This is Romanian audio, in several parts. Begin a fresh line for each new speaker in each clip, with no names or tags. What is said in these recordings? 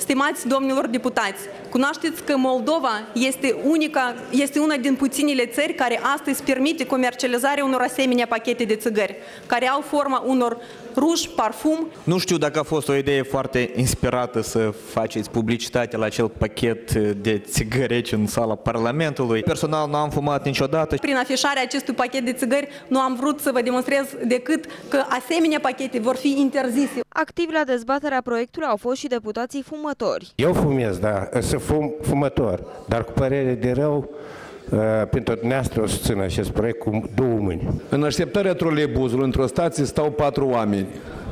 Stimați domnilor deputați, cunoașteți că Moldova este una din puținele țări care astăzi permite comercializarea unor asemenea pachete de țigări, care au forma unor ruși, parfum.
Nu știu dacă a fost o idee foarte inspirată să faceți publicitate la acel pachet de țigări aici în sala Parlamentului. Personal nu am fumat niciodată.
Prin afișarea acestui pachet de țigări nu am vrut să vă demonstrez decât că asemenea pachete vor fi interzise.
Activi la dezbaterea proiectului au fost și deputații fumători.
Eu fumez, da, sunt fumător, dar cu părere de rău, pentru dumneavoastră o susțin acest proiect cu două mâini.
În așteptarea troleibuzului, într-o stație, stau 4 oameni.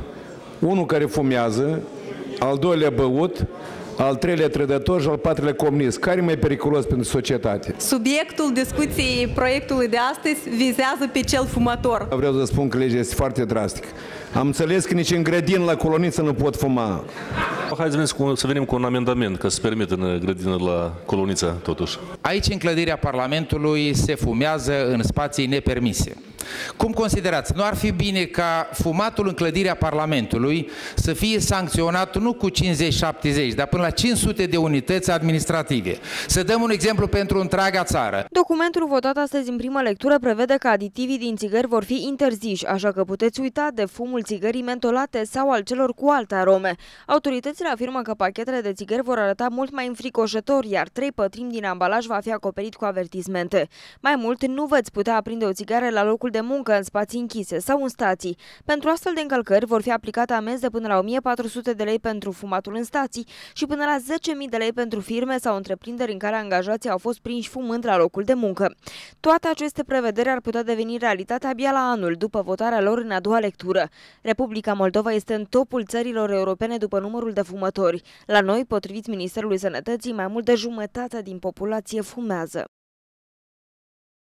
Unul care fumează, al doilea băut, al treilea trădător și al patrulea comunist. Care e mai periculos pentru societate?
Subiectul discuției proiectului de astăzi vizează pe cel fumător.
Vreau să spun că legea este foarte drastică. Am înțeles că nici în grădină la Coloniță nu pot fuma.
Haideți să venim cu un amendament ca să permită în grădină la Colonița, totuși.
Aici, în clădirea Parlamentului, se fumează în spații nepermise. Cum considerați? Nu ar fi bine ca fumatul în clădirea Parlamentului să fie sancționat nu cu 50-70, dar până la 500 de unități administrative? Să dăm un exemplu pentru întreaga țară.
Documentul votat astăzi în primă lectură prevede că aditivii din țigări vor fi interziși, așa că puteți uita de fumul țigării mentolate sau al celor cu alte arome. Autoritățile afirmă că pachetele de țigări vor arăta mult mai înfricoșător, iar 3/4 din ambalaj va fi acoperit cu avertismente. Mai mult, nu veți putea aprinde o țigară la locul de muncă, în spații închise sau în stații. Pentru astfel de încălcări vor fi aplicate amenzi de până la 1400 de lei pentru fumatul în stații și până la 10.000 de lei pentru firme sau întreprinderi în care angajații au fost prinși fumând la locul de muncă. Toate aceste prevederi ar putea deveni realitate abia la anul, după votarea lor în a doua lectură. Republica Moldova este în topul țărilor europene după numărul de fumători. La noi, potrivit Ministerului Sănătății, mai mult de jumătate din populație fumează.